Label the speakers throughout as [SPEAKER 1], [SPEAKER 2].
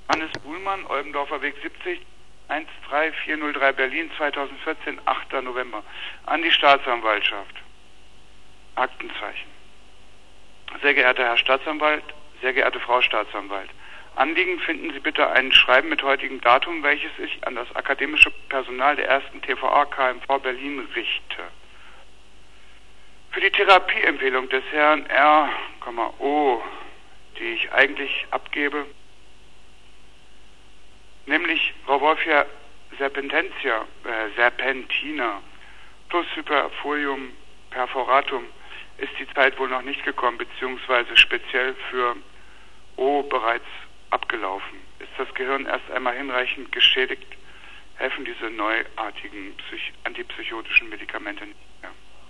[SPEAKER 1] Hannes Buhlmann, Olbendorfer Weg 70, 13403 Berlin, 2014, 8. November. An die Staatsanwaltschaft. Aktenzeichen. Sehr geehrter Herr Staatsanwalt, sehr geehrte Frau Staatsanwalt. Anliegen finden Sie bitte ein Schreiben mit heutigem Datum, welches sich an das akademische Personal der 1. TVA KMV Berlin richte. Für die Therapieempfehlung des Herrn R,O, die ich eigentlich abgebe, nämlich Rauvolfia serpentina plus Hyperfolium perforatum, ist die Zeit wohl noch nicht gekommen, beziehungsweise speziell für O bereits abgelaufen. Ist das Gehirn erst einmal hinreichend geschädigt, helfen diese neuartigen antipsychotischen Medikamente nicht mehr.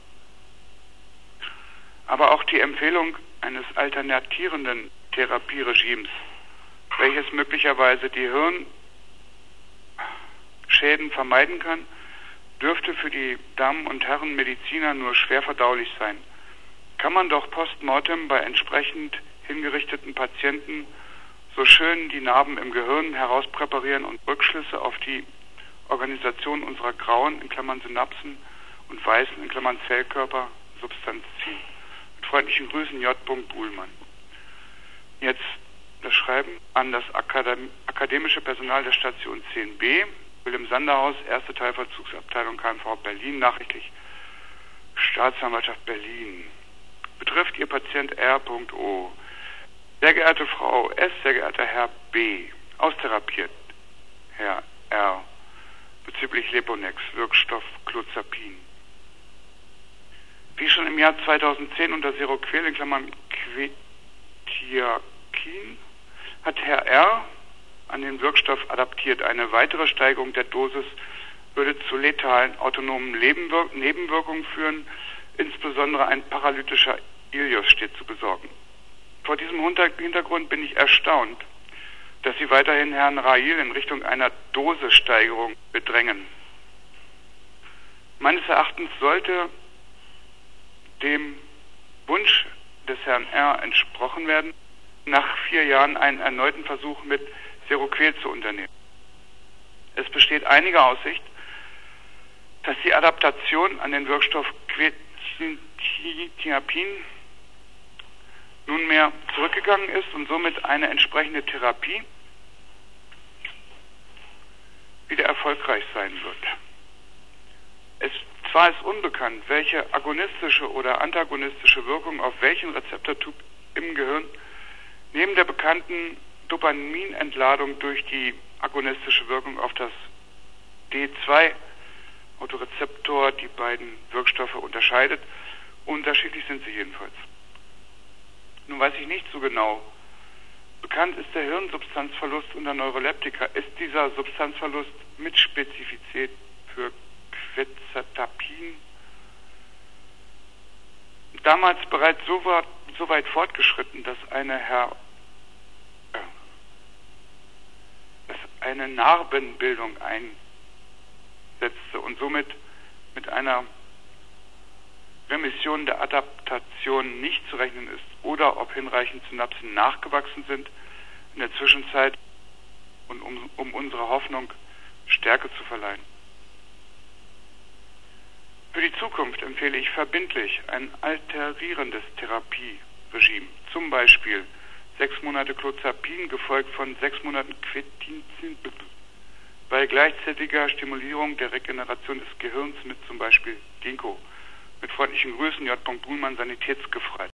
[SPEAKER 1] Aber auch die Empfehlung eines alternatierenden Therapieregimes, welches möglicherweise die Hirnschäden vermeiden kann, dürfte für die Damen und Herren Mediziner nur schwer verdaulich sein. Kann man doch postmortem bei entsprechend hingerichteten Patienten so schön die Narben im Gehirn herauspräparieren und Rückschlüsse auf die Organisation unserer grauen, in Klammern Synapsen, und weißen, in Klammern Zellkörper, Substanz ziehen. Mit freundlichen Grüßen, J. Buhlmann. Jetzt das Schreiben an das akademische Personal der Station 10b, Wilhelm Sanderhaus, 1. Teilvollzugsabteilung KMV Berlin, nachrichtlich Staatsanwaltschaft Berlin. Betrifft Ihr Patient R.O. Sehr geehrte Frau S., sehr geehrter Herr B., austherapiert Herr R. bezüglich Leponex, Wirkstoff Clozapin. Wie schon im Jahr 2010 unter Seroquel, in Klammern Quetiapin, hat Herr R. an den Wirkstoff adaptiert. Eine weitere Steigerung der Dosis würde zu letalen autonomen Nebenwirkungen führen, insbesondere ein paralytischer Ilius steht zu besorgen. Vor diesem Hintergrund bin ich erstaunt, dass Sie weiterhin Herrn Rail in Richtung einer Dosissteigerung bedrängen. Meines Erachtens sollte dem Wunsch des Herrn R. entsprochen werden, nach 4 Jahren einen erneuten Versuch mit Seroquel zu unternehmen. Es besteht einige Aussicht, dass die Adaptation an den Wirkstoff Quetiapin nunmehr zurückgegangen ist und somit eine entsprechende Therapie wieder erfolgreich sein wird. Zwar ist unbekannt, welche agonistische oder antagonistische Wirkung auf welchen Rezeptortyp im Gehirn neben der bekannten Dopaminentladung durch die agonistische Wirkung auf das D2-Autorezeptor die beiden Wirkstoffe unterscheidet. Unterschiedlich sind sie jedenfalls. Nun weiß ich nicht so genau. Bekannt ist der Hirnsubstanzverlust unter Neuroleptika. Ist dieser Substanzverlust mit Spezifität für Quetiapin damals bereits so weit fortgeschritten, dass eine Narbenbildung einsetzte und somit mit einer Remission der Adaptation nicht zu rechnen ist, oder ob hinreichend Synapsen nachgewachsen sind in der Zwischenzeit, und um unserer Hoffnung Stärke zu verleihen. Für die Zukunft empfehle ich verbindlich ein alterierendes Therapieregime, zum Beispiel 6 Monate Clozapin gefolgt von 6 Monaten Quetiapin bei gleichzeitiger Stimulierung der Regeneration des Gehirns mit zum Beispiel Ginkgo. Mit freundlichen Grüßen, J. Buhlmann, Sanitätsgefreit.